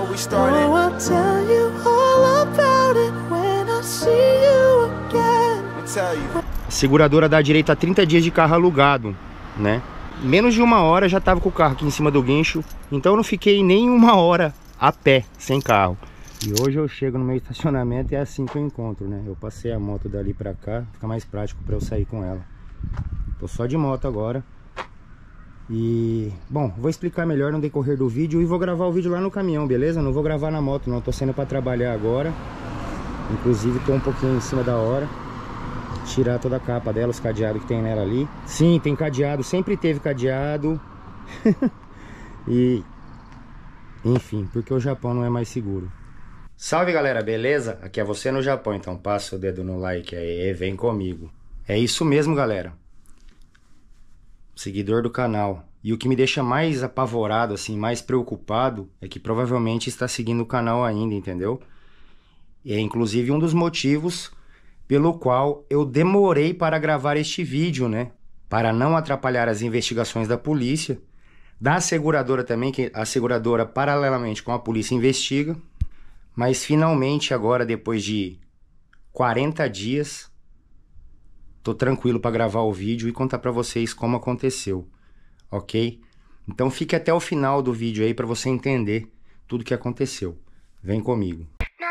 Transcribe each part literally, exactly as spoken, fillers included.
we started. Oh, I'll tell you all about it when I see you again. Let me tell you. A seguradora dá direito a trinta dias de carro alugado, né? Menos de uma hora já tava com o carro aqui em cima do guincho, então eu não fiquei nem uma hora a pé, sem carro. E hoje eu chego no meu estacionamento e é assim que eu encontro, né? Eu passei a moto dali pra cá, fica mais prático pra eu sair com ela. Tô só de moto agora. E, bom, vou explicar melhor no decorrer do vídeo e vou gravar o vídeo lá no caminhão, beleza? Não vou gravar na moto não, tô saindo pra trabalhar agora. Inclusive tô um pouquinho em cima da hora. Tirar toda a capa dela, os cadeados que tem nela ali. Sim, tem cadeado, sempre teve cadeado. E, enfim, porque o Japão não é mais seguro. Salve galera, beleza? Aqui é você no Japão, então passa o dedo no like aí e vem comigo. É isso mesmo galera, seguidor do canal. E o que me deixa mais apavorado, assim, mais preocupado, é que provavelmente está seguindo o canal ainda, entendeu? E é inclusive um dos motivos pelo qual eu demorei para gravar este vídeo, né? Para não atrapalhar as investigações da polícia, da seguradora também, que a seguradora paralelamente com a polícia investiga. Mas finalmente agora, depois de quarenta dias, tô tranquilo para gravar o vídeo e contar para vocês como aconteceu, ok? Então fique até o final do vídeo aí para você entender tudo que aconteceu. Vem comigo.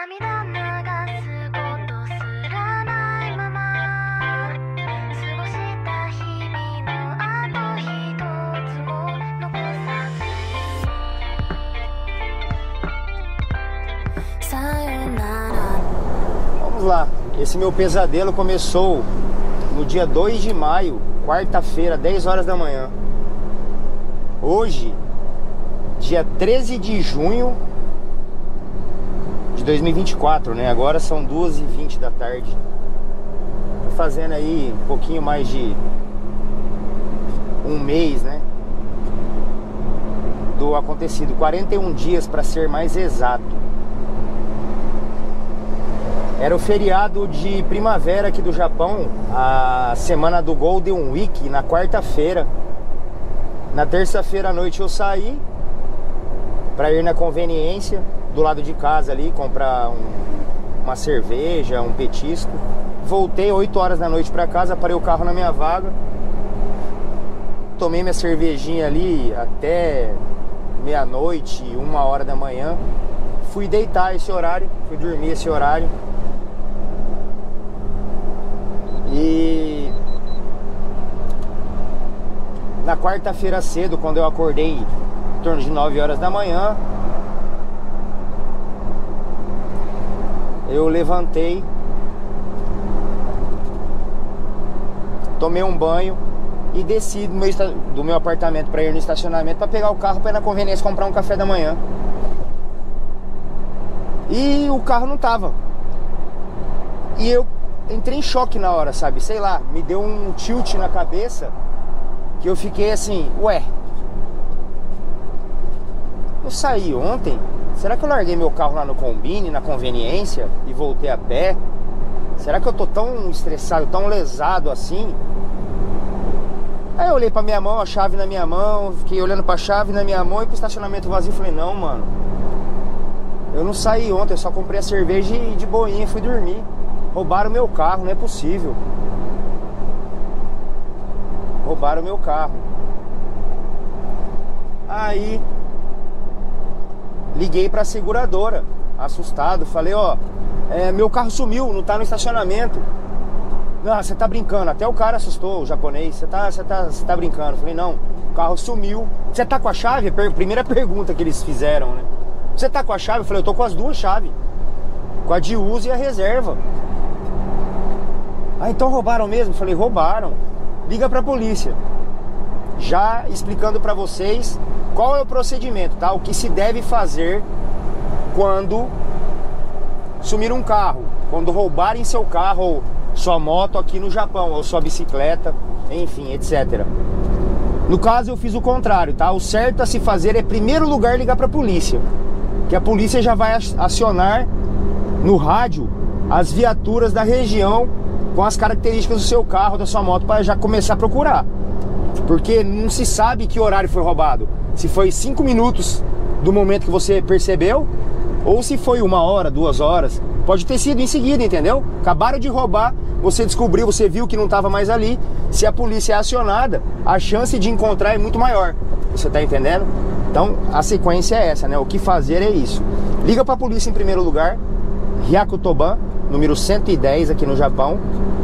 Vamos lá, esse meu pesadelo começou no dia dois de maio, quarta-feira, dez horas da manhã. Hoje, dia treze de junho de dois mil e vinte e quatro, né? Agora são duas e vinte da tarde. Tô fazendo aí um pouquinho mais de um mês, né? Do acontecido, quarenta e um dias para ser mais exato. Era o feriado de primavera aqui do Japão, a semana do Golden Week, na quarta-feira. Na terça-feira à noite eu saí para ir na conveniência do lado de casa ali, comprar um, uma cerveja, um petisco. Voltei oito horas da noite para casa, parei o carro na minha vaga. Tomei minha cervejinha ali até meia-noite, uma hora da manhã. Fui deitar esse horário, fui dormir esse horário. E na quarta-feira cedo, quando eu acordei em torno de nove horas da manhã, eu levantei, tomei um banho e desci do meu, do meu apartamento para ir no estacionamento para pegar o carro para ir na conveniência comprar um café da manhã. E o carro não tava. E eu entrei em choque na hora, sabe? Sei lá, me deu um tilt na cabeça que eu fiquei assim, ué, eu saí ontem? Será que eu larguei meu carro lá no Combine, na conveniência e voltei a pé? Será que eu tô tão estressado, tão lesado assim? Aí eu olhei pra minha mão, a chave na minha mão, fiquei olhando pra chave na minha mão e pro estacionamento vazio. Falei, não, mano, eu não saí ontem, eu só comprei a cerveja e de boinha fui dormir. Roubaram meu carro, não é possível. Roubaram meu carro. Aí liguei pra seguradora, assustado. Falei, ó, é, meu carro sumiu, não tá no estacionamento. Não, você tá brincando. Até o cara assustou, o japonês. Você tá, você tá, você tá brincando. Falei, não, o carro sumiu. Você tá com a chave? Primeira pergunta que eles fizeram, né? Você tá com a chave? Eu falei, eu tô com as duas chaves, com a de uso e a reserva. Ah, então roubaram mesmo? Falei, roubaram. Liga pra polícia. Já explicando pra vocês qual é o procedimento, tá? O que se deve fazer quando sumir um carro, quando roubarem seu carro ou sua moto aqui no Japão, ou sua bicicleta, enfim, etcétera. No caso eu fiz o contrário, tá? O certo a se fazer é, em primeiro lugar, ligar pra polícia, que a polícia já vai acionar no rádio as viaturas da região com as características do seu carro, da sua moto, para já começar a procurar. Porque não se sabe que horário foi roubado. Se foi cinco minutos do momento que você percebeu, Ou se foi uma hora, duas horas, pode ter sido em seguida, entendeu? Acabaram de roubar, você descobriu, você viu que não estava mais ali. Se a polícia é acionada, a chance de encontrar é muito maior. Você tá entendendo? Então, a sequência é essa, né? O que fazer é isso. Liga pra polícia em primeiro lugar, Hyakutoban, número cento e dez aqui no Japão.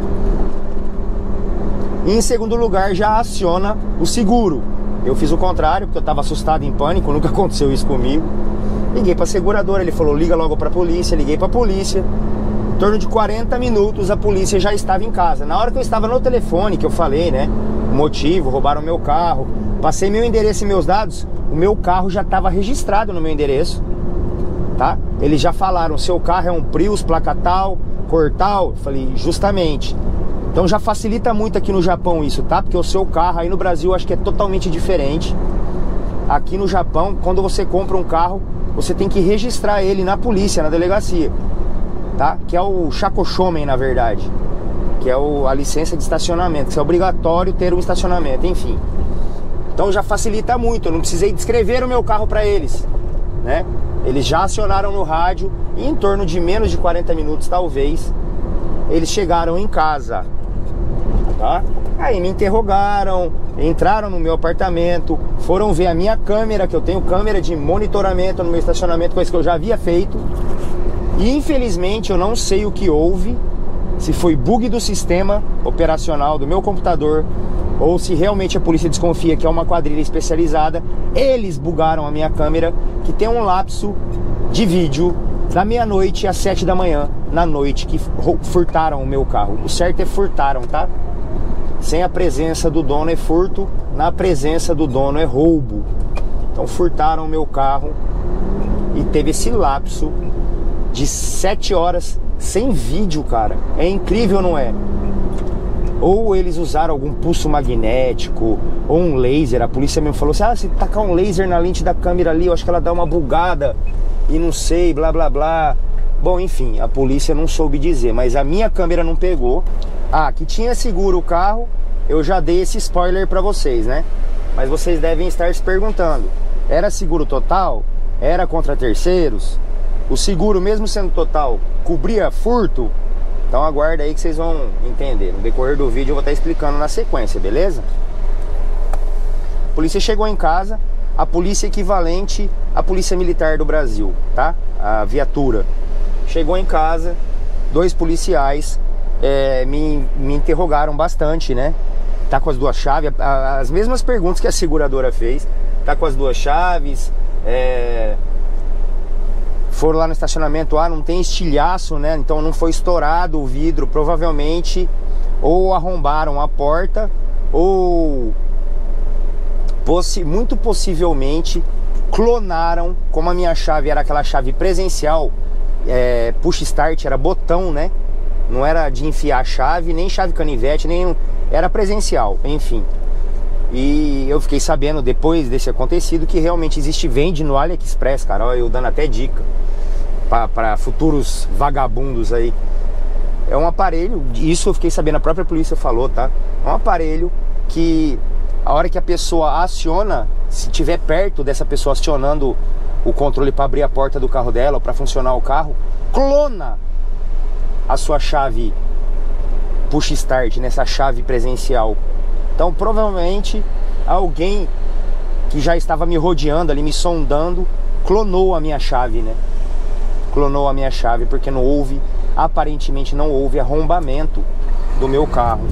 E em segundo lugar, já aciona o seguro. Eu fiz o contrário, porque eu estava assustado, em pânico, nunca aconteceu isso comigo. Liguei para a seguradora, ele falou, liga logo para a polícia. Liguei para a polícia. Em torno de quarenta minutos, a polícia já estava em casa. Na hora que eu estava no telefone, que eu falei, né, o motivo, roubaram meu carro, passei meu endereço e meus dados, o meu carro já estava registrado no meu endereço, tá? Eles já falaram, seu carro é um Prius, placa tal, cor tal. Eu falei, justamente. Então já facilita muito aqui no Japão isso, tá? Porque o seu carro aí no Brasil eu acho que é totalmente diferente. Aqui no Japão, quando você compra um carro, você tem que registrar ele na polícia, na delegacia, tá? Que é o Shakoshomen, na verdade. Que é o, a licença de estacionamento, que é obrigatório ter um estacionamento, enfim. Então já facilita muito, eu não precisei descrever o meu carro para eles, né? Eles já acionaram no rádio e em torno de menos de quarenta minutos, talvez, eles chegaram em casa. Tá? Aí me interrogaram, entraram no meu apartamento, foram ver a minha câmera, que eu tenho câmera de monitoramento no meu estacionamento, coisa que eu já havia feito. E infelizmente eu não sei o que houve, se foi bug do sistema operacional do meu computador, ou se realmente a polícia desconfia que é uma quadrilha especializada. Eles bugaram a minha câmera, que tem um lapso de vídeo da meia-noite às sete da manhã, na noite que furtaram o meu carro. O certo é furtaram, tá? Sem a presença do dono é furto, na presença do dono é roubo. Então furtaram o meu carro e teve esse lapso de sete horas sem vídeo, cara. É incrível, não é? Ou eles usaram algum pulso magnético, ou um laser. A polícia mesmo falou assim, ah, se tacar um laser na lente da câmera ali, eu acho que ela dá uma bugada e não sei, blá blá blá. Bom, enfim, a polícia não soube dizer, mas a minha câmera não pegou. Ah, que tinha seguro o carro, eu já dei esse spoiler pra vocês, né? Mas vocês devem estar se perguntando, era seguro total? Era contra terceiros? O seguro, mesmo sendo total, cobria furto? Então aguarda aí que vocês vão entender. No decorrer do vídeo eu vou estar explicando na sequência, beleza? A polícia chegou em casa, a polícia equivalente à polícia militar do Brasil, tá? A viatura. Chegou em casa, dois policiais é, me, me interrogaram bastante, né? Tá com as duas chaves, as mesmas perguntas que a seguradora fez. Tá com as duas chaves, é... foram lá no estacionamento, ah, não tem estilhaço, né? Então não foi estourado o vidro, provavelmente ou arrombaram a porta, ou possi muito possivelmente clonaram, como a minha chave era aquela chave presencial, é, push start, era botão, né? Não era de enfiar a chave, nem chave canivete, nem era presencial, enfim. E eu fiquei sabendo depois desse acontecido que realmente existe, vende no AliExpress, cara. Olha, eu dando até dica para futuros vagabundos aí. É um aparelho, isso eu fiquei sabendo, a própria polícia falou, tá? É um aparelho que a hora que a pessoa aciona, se tiver perto dessa pessoa acionando o controle para abrir a porta do carro dela ou para funcionar o carro, clona a sua chave push start, nessa chave presencial. Então provavelmente alguém que já estava me rodeando ali, me sondando, clonou a minha chave, né? Clonou a minha chave, porque não houve, aparentemente não houve arrombamento do meu carro.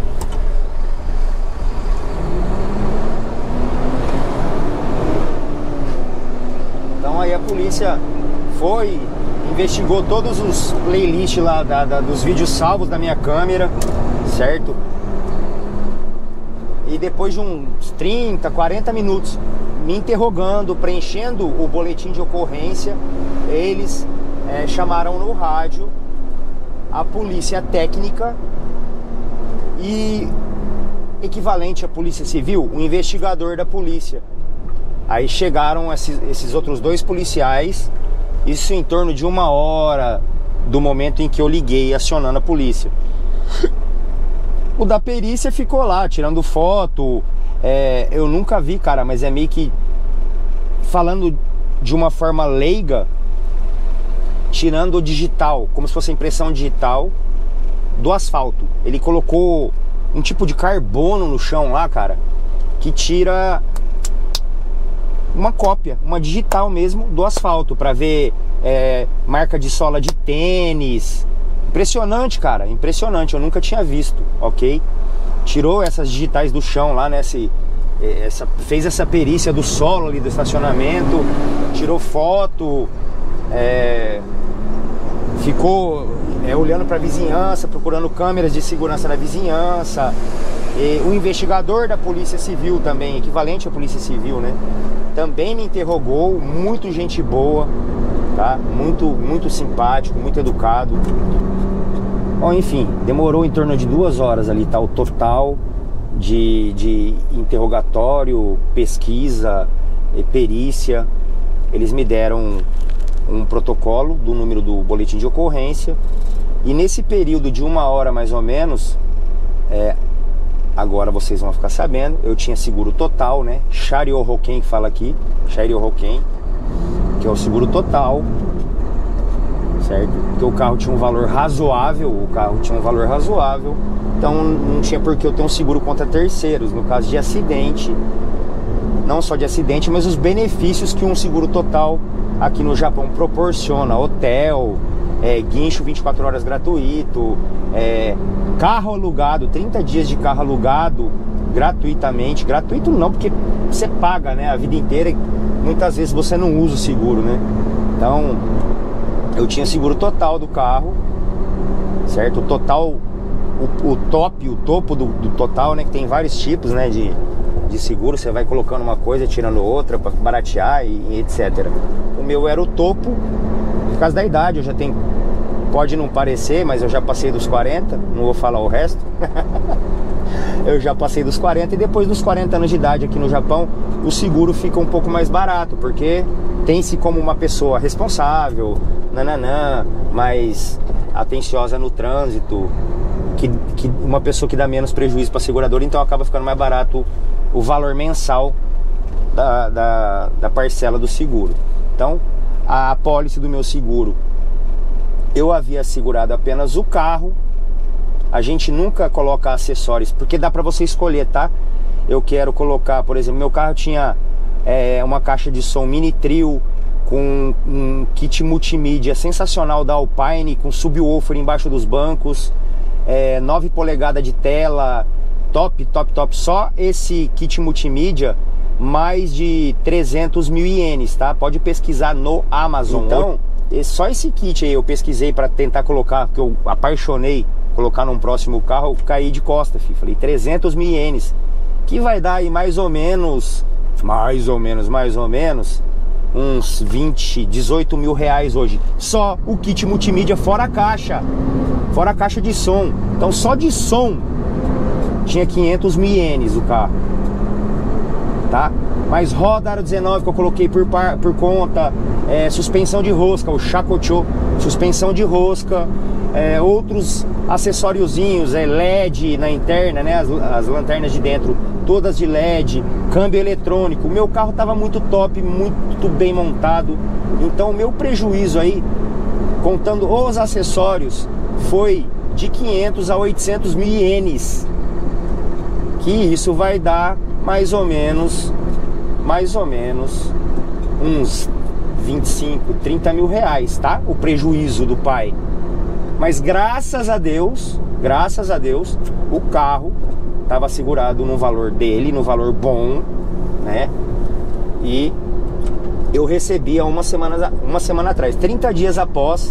Então aí a polícia foi, investigou todos os playlists lá da, da, dos vídeos salvos da minha câmera, certo? E depois de uns trinta, quarenta minutos me interrogando, preenchendo o boletim de ocorrência, eles é, chamaram no rádio a polícia técnica e equivalente à polícia civil, o investigador da polícia. Aí chegaram esses, esses outros dois policiais, isso em torno de uma hora do momento em que eu liguei acionando a polícia. O da perícia ficou lá, tirando foto. É, eu nunca vi, cara, mas é meio que, falando de uma forma leiga, tirando o digital, como se fosse a impressão digital do asfalto. Ele colocou um tipo de carbono no chão lá, cara, que tira uma cópia, uma digital mesmo do asfalto, para ver é, marca de sola de tênis. Impressionante, cara, impressionante, eu nunca tinha visto, ok? Tirou essas digitais do chão lá, né? Esse, essa, fez essa perícia do solo ali do estacionamento, tirou foto, é, ficou é, olhando para a vizinhança, procurando câmeras de segurança na vizinhança. E o investigador da Polícia Civil também, equivalente à Polícia Civil, né? Também me interrogou, muito gente boa, tá? Muito, muito simpático, muito educado. Bom, enfim, demorou em torno de duas horas ali, tá? O total de, de interrogatório, pesquisa, perícia. Eles me deram um protocolo do número do boletim de ocorrência. E nesse período de uma hora mais ou menos, é, agora vocês vão ficar sabendo, eu tinha seguro total, né? Chariohoken que fala aqui, Chariohoken, que é o seguro total, certo? Porque o carro tinha um valor razoável, o carro tinha um valor razoável, então não tinha por que eu ter um seguro contra terceiros, no caso de acidente, não só de acidente, mas os benefícios que um seguro total aqui no Japão proporciona, hotel, é, guincho vinte e quatro horas gratuito, é, carro alugado, trinta dias de carro alugado gratuitamente, gratuito não, porque você paga, né, a vida inteira, e muitas vezes você não usa o seguro, né? Então eu tinha seguro total do carro, certo? O total, o, o top, o topo do, do total, né? Que tem vários tipos, né? De, de seguro, você vai colocando uma coisa, tirando outra para baratear e, e etcétera. O meu era o topo, por causa da idade, eu já tenho, pode não parecer, mas eu já passei dos quarenta, não vou falar o resto. Eu já passei dos quarenta e depois dos quarenta anos de idade aqui no Japão, o seguro fica um pouco mais barato, porque tem-se como uma pessoa responsável, nananã, mais atenciosa no trânsito, que, que uma pessoa que dá menos prejuízo para a seguradora, então acaba ficando mais barato o valor mensal da, da, da parcela do seguro. Então, a apólice do meu seguro, eu havia segurado apenas o carro. A gente nunca coloca acessórios, porque dá para você escolher, tá? Eu quero colocar, por exemplo, meu carro tinha é, uma caixa de som mini trio com um kit multimídia sensacional da Alpine, com subwoofer embaixo dos bancos, é, nove polegadas de tela, top, top, top. Só esse kit multimídia, mais de trezentos mil ienes, tá? Pode pesquisar no Amazon. Então, só esse kit aí eu pesquisei para tentar colocar, porque eu apaixonei colocar num próximo carro, eu caí de costa, filho. Falei, trezentos mil ienes, que vai dar aí mais ou menos, mais ou menos, mais ou menos, uns vinte, dezoito mil reais hoje. Só o kit multimídia, fora a caixa, fora a caixa de som. Então só de som tinha quinhentos mil ienes o carro, tá? Mas roda aro dezenove que eu coloquei por, par, por conta, é, suspensão de rosca, o Shakocho, suspensão de rosca, é, outros acessóriozinhos, é, L E D na interna, né, as, as lanternas de dentro todas de L E D, câmbio eletrônico. O meu carro estava muito top, muito bem montado. Então o meu prejuízo aí, contando os acessórios, foi de quinhentos a oitocentos mil ienes, que isso vai dar mais ou menos mais ou menos uns vinte e cinco, trinta mil reais, tá? O prejuízo do pai. Mas graças a Deus, graças a Deus, o carro estava segurado no valor dele, no valor bom, né? E eu recebi há uma semana, uma semana atrás, trinta dias após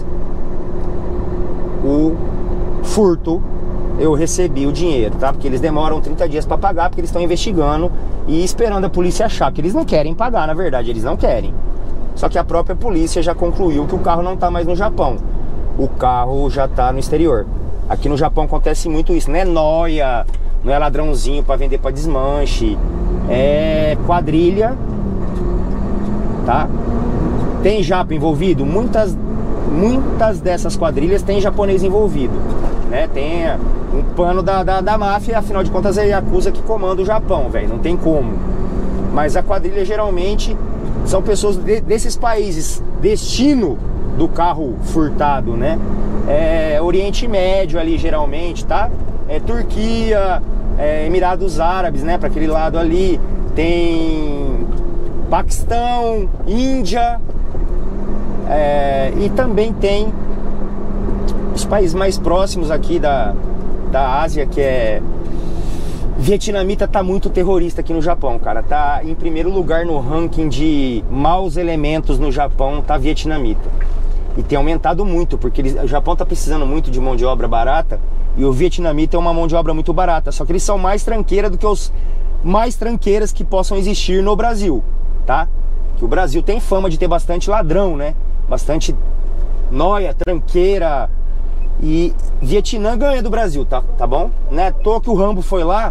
o furto, eu recebi o dinheiro, tá? Porque eles demoram trinta dias para pagar, porque eles estão investigando e esperando a polícia achar, porque eles não querem pagar, na verdade, eles não querem. Só que a própria polícia já concluiu que o carro não tá mais no Japão, o carro já tá no exterior. Aqui no Japão acontece muito isso, não é nóia, não é ladrãozinho para vender para desmanche, é quadrilha, tá? Tem japa envolvido? Muitas, muitas dessas quadrilhas tem japonês envolvido, né? Tem um pano da, da, da máfia, afinal de contas é a Yakuza que comanda o Japão, velho, não tem como. Mas a quadrilha geralmente são pessoas de, desses países destino do carro furtado, né? É Oriente Médio ali, geralmente, tá? É Turquia, é Emirados Árabes, né? Para aquele lado ali. Tem Paquistão, Índia, é, e também tem os países mais próximos aqui da, da Ásia, que é... Vietnamita tá muito terrorista aqui no Japão, cara. Tá em primeiro lugar no ranking de maus elementos no Japão, tá vietnamita. E tem aumentado muito, porque eles, o Japão tá precisando muito de mão de obra barata, e o vietnamita é uma mão de obra muito barata. Só que eles são mais tranqueira do que os mais tranqueiras que possam existir no Brasil, tá? Que o Brasil tem fama de ter bastante ladrão, né? Bastante nóia, tranqueira. E Vietnã ganha do Brasil, tá, tá bom? Não é à toa que o Rambo foi lá.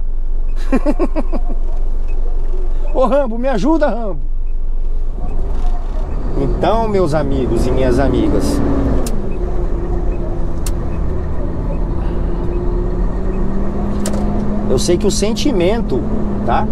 Ô Rambo, me ajuda, Rambo. Então, meus amigos e minhas amigas, eu sei que o sentimento, tá?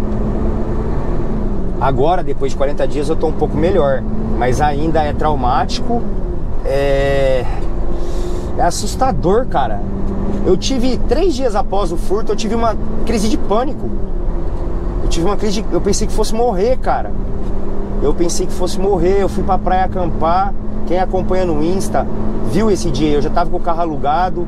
Agora, depois de quarenta dias, eu tô um pouco melhor, mas ainda é traumático. É... É assustador, cara. Eu tive, três dias após o furto, eu tive uma crise de pânico. Eu tive uma crise de... Eu pensei que fosse morrer, cara. Eu pensei que fosse morrer. Eu fui pra praia acampar. Quem acompanha no Insta viu esse dia. Eu já tava com o carro alugado.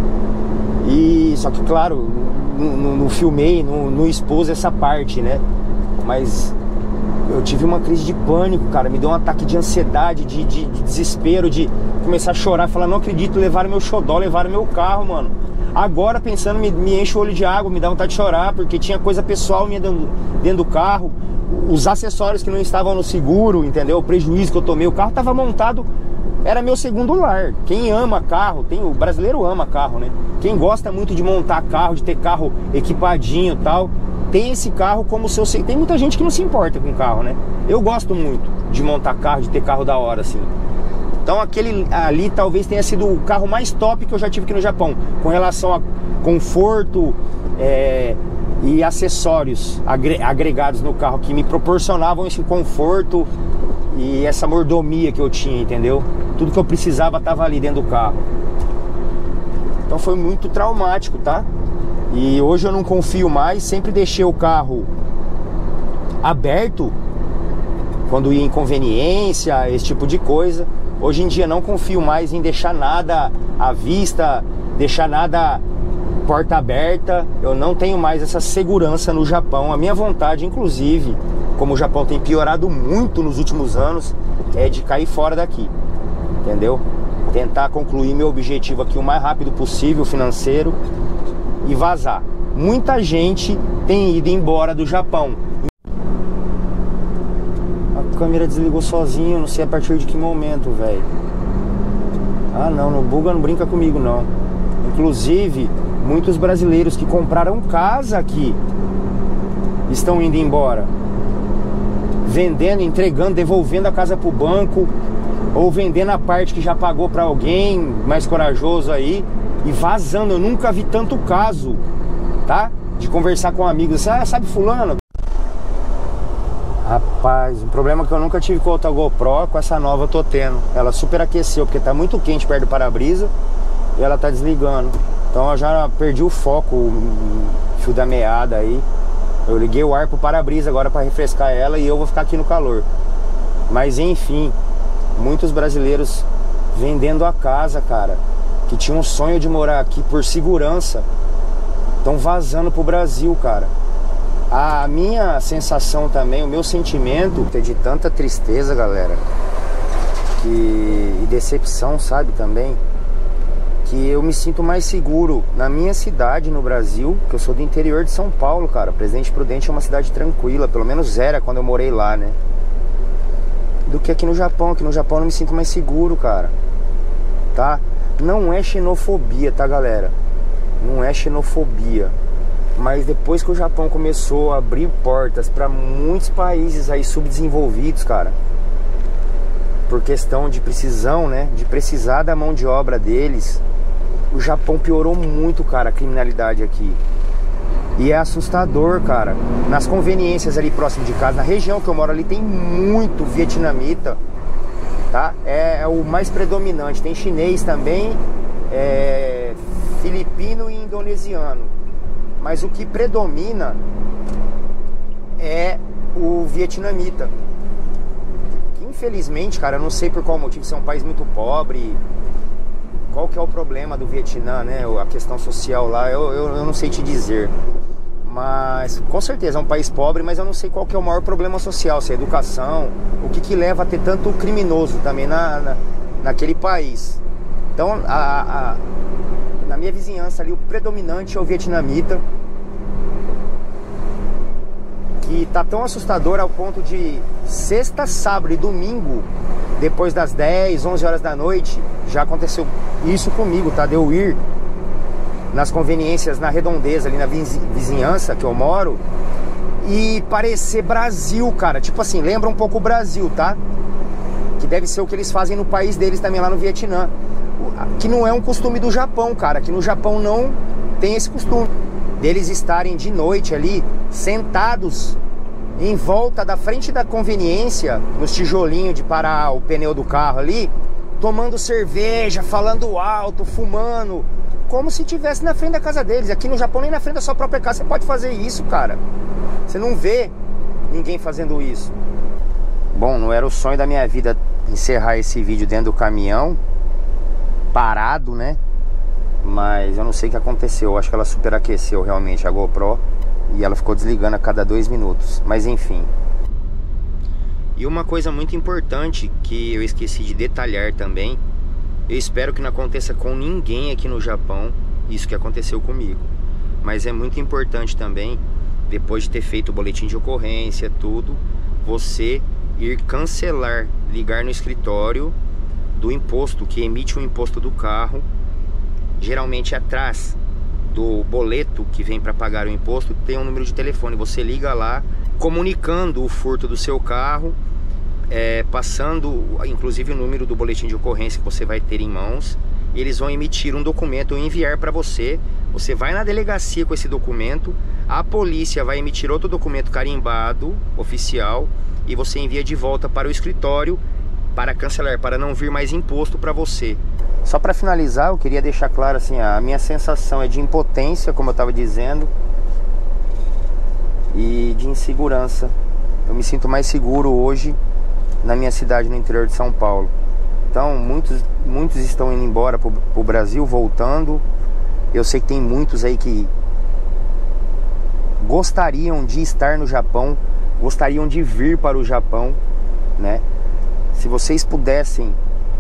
E... Só que, claro, não, não filmei, não, não expus essa parte, né? Mas... eu tive uma crise de pânico, cara. Me deu um ataque de ansiedade, de, de, de desespero, de começar a chorar, falar, não acredito, levaram meu xodó, levaram meu carro, mano. Agora, pensando, me, me enche o olho de água, me dá vontade de chorar, porque tinha coisa pessoal minha dentro, dentro do carro, os acessórios que não estavam no seguro, entendeu? O prejuízo que eu tomei, o carro tava montado, era meu segundo lar. Quem ama carro, tem, o brasileiro ama carro, né? Quem gosta muito de montar carro, de ter carro equipadinho e tal, tem esse carro como seu... Tem muita gente que não se importa com carro, né? Eu gosto muito de montar carro, de ter carro da hora, assim. Então aquele ali talvez tenha sido o carro mais top que eu já tive aqui no Japão, com relação a conforto é, e acessórios agre agregados no carro, que me proporcionavam esse conforto e essa mordomia que eu tinha, entendeu? Tudo que eu precisava estava ali dentro do carro. Então foi muito traumático, tá? E hoje eu não confio mais, sempre deixei o carro aberto quando ia inconveniência, esse tipo de coisa. Hoje em dia não confio mais em deixar nada à vista, deixar nada porta aberta. Eu não tenho mais essa segurança no Japão. A minha vontade, inclusive, como o Japão tem piorado muito nos últimos anos, é de cair fora daqui, entendeu? Tentar concluir meu objetivo aqui o mais rápido possível, financeiro, e vazar. Muita gente tem ido embora do Japão. A câmera desligou sozinho, não sei a partir de que momento, velho. Ah não, não buga, não brinca comigo não. Inclusive, muitos brasileiros que compraram casa aqui estão indo embora, vendendo, entregando, devolvendo a casa pro banco, ou vendendo a parte que já pagou para alguém mais corajoso aí e vazando. Eu nunca vi tanto caso, tá? De conversar com amigos, ah, sabe fulano? Rapaz, o problema é que eu nunca tive com outra GoPro, com essa nova eu tô tendo. Ela superaqueceu, porque tá muito quente perto do para-brisa e ela tá desligando. Então eu já perdi o foco, o fio da meada aí. Eu liguei o ar pro para-brisa agora para refrescar ela e eu vou ficar aqui no calor. Mas enfim, muitos brasileiros vendendo a casa, cara, que tinham um sonho de morar aqui por segurança, estão vazando pro Brasil, cara. A minha sensação também, o meu sentimento é de tanta tristeza, galera, que... e decepção, sabe, também, que eu me sinto mais seguro na minha cidade, no Brasil, que eu sou do interior de São Paulo, cara. Presidente Prudente é uma cidade tranquila, pelo menos era quando eu morei lá, né? Do que aqui no Japão. Aqui no Japão eu não me sinto mais seguro, cara. Tá? Não é xenofobia, tá, galera? Não é xenofobia. Mas depois que o Japão começou a abrir portas para muitos países aí subdesenvolvidos, cara, por questão de precisão, né? De precisar da mão de obra deles, o Japão piorou muito, cara, a criminalidade aqui. E é assustador, cara. Nas conveniências ali próximo de casa, na região que eu moro ali, tem muito vietnamita tá? É, é o mais predominante. Tem chinês também, é, filipino e indonesiano. Mas o que predomina é o vietnamita. Que, infelizmente, cara, eu não sei por qual motivo, isso é um país muito pobre. Qual que é o problema do Vietnã, né? A questão social lá, eu, eu, eu não sei te dizer. Mas, com certeza, é um país pobre, mas eu não sei qual que é o maior problema social, se é a educação, o que que leva a ter tanto criminoso também na, na, naquele país. Então, a, a, na minha vizinhança ali, o predominante é o vietnamita, que tá tão assustador ao ponto de sexta, sábado e domingo, depois das dez, onze horas da noite, já aconteceu isso comigo, tá? De eu ir nas conveniências, na redondeza, ali na vizinhança que eu moro, e parecer Brasil, cara. Tipo assim, lembra um pouco o Brasil, tá? Que deve ser o que eles fazem no país deles também, lá no Vietnã. Que não é um costume do Japão, cara. Que no Japão não tem esse costume deles estarem de noite ali, sentados em volta da frente da conveniência, nos tijolinhos de parar o pneu do carro ali, tomando cerveja, falando alto, fumando, como se estivesse na frente da casa deles. Aqui no Japão, nem na frente da sua própria casa você pode fazer isso, cara. Você não vê ninguém fazendo isso. Bom, não era o sonho da minha vida encerrar esse vídeo dentro do caminhão, parado, né? Mas eu não sei o que aconteceu. Eu acho que ela superaqueceu realmente a GoPro e ela ficou desligando a cada dois minutos. Mas enfim. E uma coisa muito importante que eu esqueci de detalhar também, eu espero que não aconteça com ninguém aqui no Japão isso que aconteceu comigo. Mas é muito importante também, depois de ter feito o boletim de ocorrência, tudo, você ir cancelar, ligar no escritório do imposto, que emite o imposto do carro. Geralmente atrás do boleto que vem para pagar o imposto tem um número de telefone. Você liga lá, comunicando o furto do seu carro, É, passando inclusive o número do boletim de ocorrência que você vai ter em mãos. Eles vão emitir um documento e enviar para você. Você vai na delegacia com esse documento, a polícia vai emitir outro documento carimbado, oficial, e você envia de volta para o escritório para cancelar, para não vir mais imposto para você. Só para finalizar, eu queria deixar claro assim, a minha sensação é de impotência, como eu estava dizendo, e de insegurança. Eu me sinto mais seguro hoje na minha cidade, no interior de São Paulo. Então muitos, muitos estão indo embora pro, pro Brasil, voltando. Eu sei que tem muitos aí que gostariam de estar no Japão, gostariam de vir para o Japão, né? Se vocês pudessem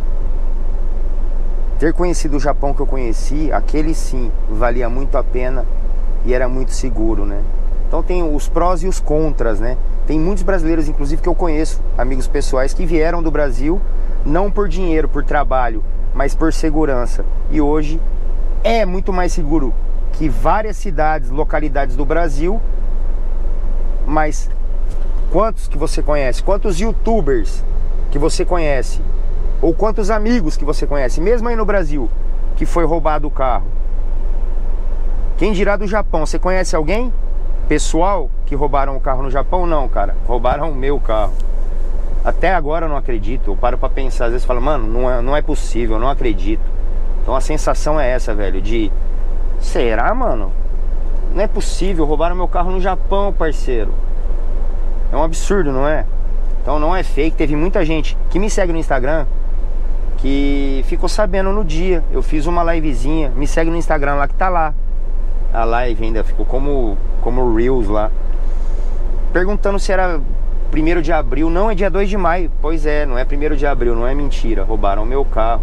ter conhecido o Japão que eu conheci, aquele sim valia muito a pena e era muito seguro, né? Então tem os prós e os contras, né? Tem muitos brasileiros, inclusive, que eu conheço, amigos pessoais, que vieram do Brasil, não por dinheiro, por trabalho, mas por segurança. E hoje é muito mais seguro que várias cidades, localidades do Brasil. Mas quantos que você conhece? Quantos youtubers que você conhece? Ou quantos amigos que você conhece, mesmo aí no Brasil, que foi roubado o carro? Quem dirá do Japão? Você conhece alguém? Pessoal que roubaram o carro no Japão? Não, cara, roubaram o meu carro. Até agora eu não acredito. Eu paro pra pensar, às vezes falo, mano, não é, não é possível, eu não acredito. Então a sensação é essa, velho, de será, mano? Não é possível, roubaram meu carro no Japão, parceiro. É um absurdo, não é? Então não é fake. Teve muita gente que me segue no Instagram que ficou sabendo no dia. Eu fiz uma livezinha, me segue no Instagram lá, que tá lá a live, ainda ficou como, como Reels lá, perguntando se era primeiro de abril. Não, é dia dois de maio. Pois é, não é primeiro de abril, não é mentira. Roubaram o meu carro.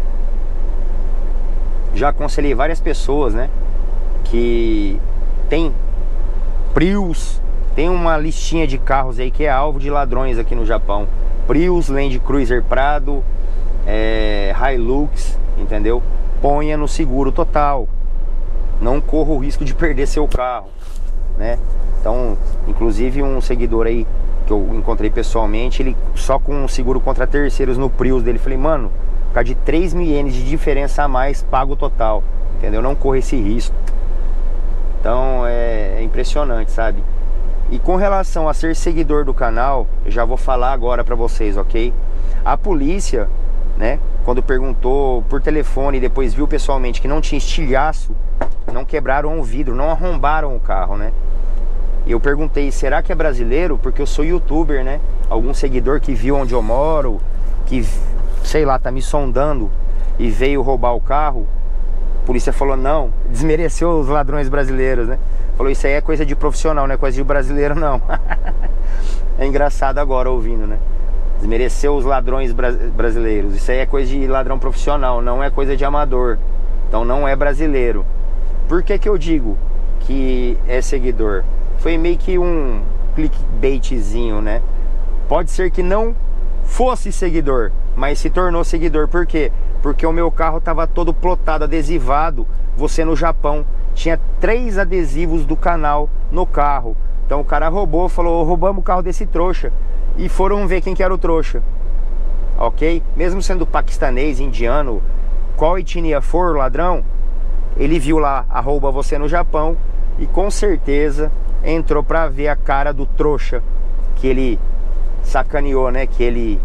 Já aconselhei várias pessoas, né, que tem Prius. Tem uma listinha de carros aí que é alvo de ladrões aqui no Japão. Prius, Land Cruiser Prado, é, Hilux, entendeu? Ponha no seguro total. Não corra o risco de perder seu carro, né? Então, inclusive um seguidor aí que eu encontrei pessoalmente, ele só com um seguro contra terceiros no Prius dele, falei, mano, por causa de três mil ienes de diferença a mais, pago total, entendeu? Não corra esse risco. Então é, é impressionante, sabe? E com relação a ser seguidor do canal, eu já vou falar agora pra vocês, ok? A polícia, né, quando perguntou por telefone e depois viu pessoalmente que não tinha estilhaço, não quebraram o vidro, não arrombaram o carro, né? Eu perguntei, será que é brasileiro? Porque eu sou youtuber, né? Algum seguidor que viu onde eu moro, que, sei lá, tá me sondando e veio roubar o carro. A polícia falou não, desmereceu os ladrões brasileiros, né? Falou, isso aí é coisa de profissional, não é coisa de brasileiro não. É engraçado agora ouvindo, né? Desmereceu os ladrões bra brasileiros. Isso aí é coisa de ladrão profissional, não é coisa de amador. Então não é brasileiro. Por que que eu digo que é seguidor? Foi meio que um clickbaitzinho, né? Pode ser que não fosse seguidor, mas se tornou seguidor. Por quê? Porque o meu carro estava todo plotado, adesivado. Você no Japão tinha três adesivos do canal no carro. Então o cara roubou, falou, roubamos o carro desse trouxa. E foram ver quem que era o trouxa, ok? Mesmo sendo paquistanês, indiano, qual etnia for o ladrão, ele viu lá, arroba você no Japão, e com certeza entrou pra ver a cara do trouxa que ele sacaneou, né? Que ele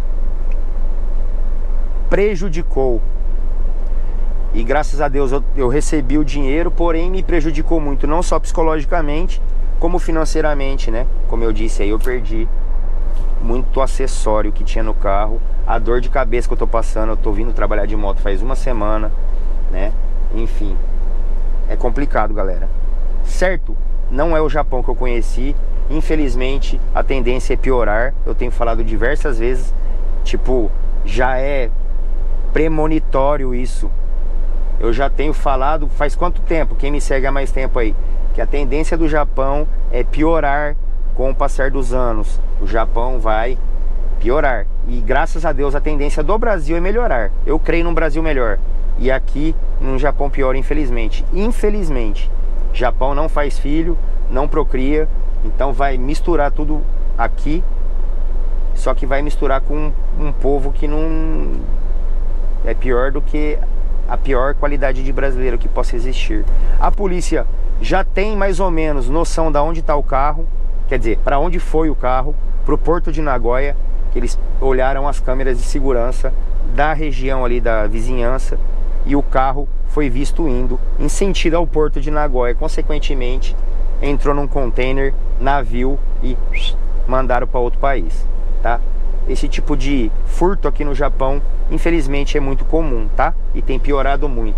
prejudicou. E graças a Deus eu, eu recebi o dinheiro, porém me prejudicou muito, não só psicologicamente, como financeiramente, né? Como eu disse aí, eu perdi muito acessório que tinha no carro. A dor de cabeça que eu tô passando, eu tô vindo trabalhar de moto faz uma semana, né? Enfim, é complicado, galera. Certo, não é o Japão que eu conheci. Infelizmente, a tendência é piorar. Eu tenho falado diversas vezes, tipo, já é premonitório isso. Eu já tenho falado faz quanto tempo? Quem me segue há mais tempo aí, que a tendência do Japão é piorar com o passar dos anos. O Japão vai piorar. E graças a Deus a tendência do Brasil é melhorar. Eu creio num Brasil melhor. E aqui num Japão pior, infelizmente. Infelizmente. Japão não faz filho, não procria. Então vai misturar tudo aqui. Só que vai misturar com um, um povo que não... é pior do que a pior qualidade de brasileiro que possa existir. A polícia já tem mais ou menos noção de onde está o carro. Quer dizer, para onde foi o carro, para o porto de Nagoya. Eles olharam as câmeras de segurança da região ali da vizinhança e o carro foi visto indo em sentido ao porto de Nagoya. Consequentemente, entrou num container, navio e mandaram para outro país, tá? Esse tipo de furto aqui no Japão, infelizmente, é muito comum, tá? E tem piorado muito.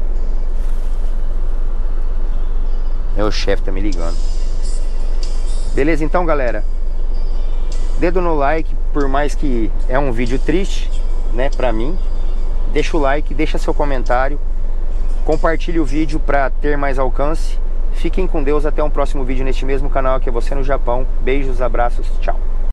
Meu chefe tá me ligando. Beleza, então, galera, dedo no like, por mais que é um vídeo triste, né, pra mim. Deixa o like, deixa seu comentário, compartilhe o vídeo pra ter mais alcance. Fiquem com Deus, até um próximo vídeo neste mesmo canal, que é Você no Japão. Beijos, abraços, tchau.